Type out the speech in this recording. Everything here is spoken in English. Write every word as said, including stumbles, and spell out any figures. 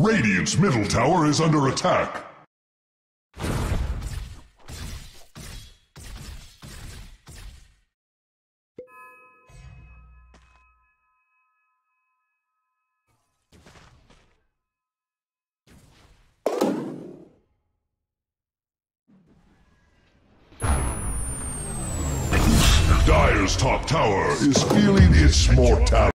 Radiant's middle tower is under attack. Dire's top tower is feeling its mortality.